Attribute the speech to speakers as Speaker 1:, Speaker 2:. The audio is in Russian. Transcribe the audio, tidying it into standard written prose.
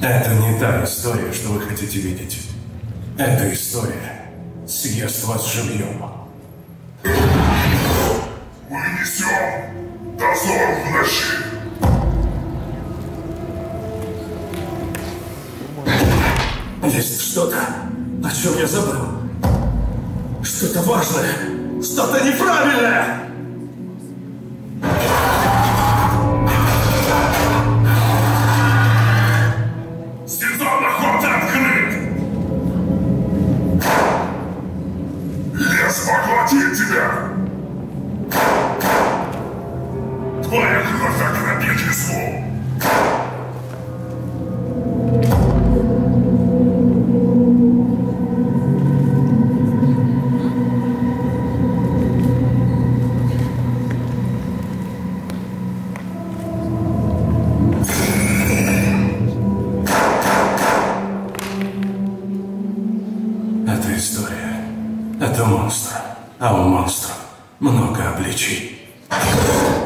Speaker 1: Это не та история, что вы хотите видеть. Эта история съест вас живьем.
Speaker 2: Мы несем дозор в ночи.
Speaker 1: Есть что-то, о чем я забыл. Что-то важное, что-то неправильное.
Speaker 2: Сезон охоты открыт. Лес поглотит тебя. Твоя кровь окропит лесу.
Speaker 1: Это история. Это монстр. А у монстров много обличий.